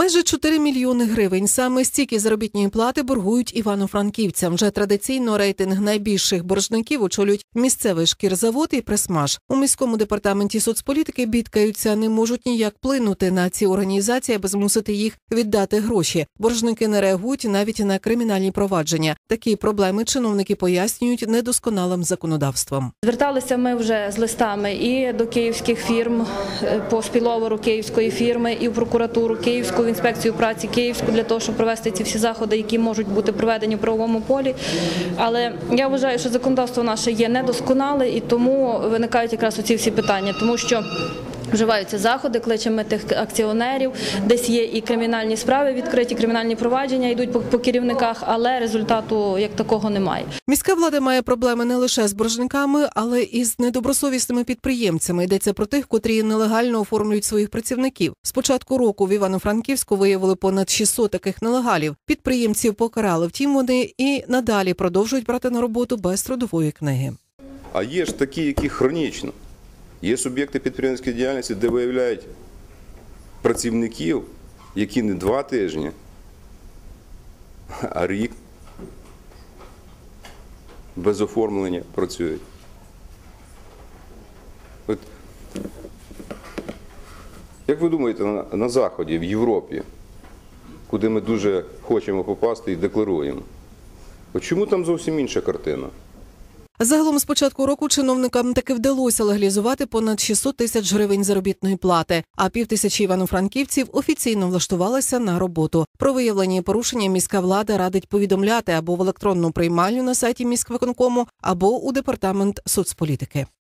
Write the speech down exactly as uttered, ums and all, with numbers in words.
Майже чотири мільйони гривень. Саме стільки заробітної плати боргують івано-франківцям. Вже традиційно рейтинг найбільших боржників очолюють місцевий шкірзавод і Пресмаш. У міському департаменті соцполітики бідкаються, не можуть ніяк вплинути на ці організації, аби змусити їх віддати гроші. Боржники не реагують навіть на кримінальні провадження. Такі проблеми чиновники пояснюють недосконалим законодавством. Зверталися ми вже з листами і до київських фірм, по спіловеру київської фірми, і в прокуратуру Київську, в інспекцію праці Київську, для того, щоб провести ці всі заходи, які можуть бути проведені в правовому полі. Але я вважаю, що законодавство наше є недосконале, і тому виникають якраз оці всі питання, тому що вживаються заходи, кличемо тих акціонерів, десь є і кримінальні справи відкриті, кримінальні провадження йдуть по, по керівниках, але результату як такого немає. Міська влада має проблеми не лише з боржниками, але і з недобросовісними підприємцями. Йдеться про тих, котрі нелегально оформлюють своїх працівників. З початку року в Івано-Франківську виявили понад шістсот таких нелегалів. Підприємців покарали, втім вони і надалі продовжують брати на роботу без трудової книги. А є ж такі, які хронічно. Є суб'єкти підприємницької діяльності, де виявляють працівників, які не два тижні, а рік без оформлення працюють. От, як ви думаєте, на, на Заході, в Європі, куди ми дуже хочемо попасти і декларуємо, от чому там зовсім інша картина? Загалом з початку року чиновникам таки вдалося легалізувати понад шістсот тисяч гривень заробітної плати, а півтисячі івано-франківців офіційно влаштувалися на роботу. Про виявлені порушення міська влада радить повідомляти або в електронну приймальню на сайті міськвиконкому, або у департамент соцполітики.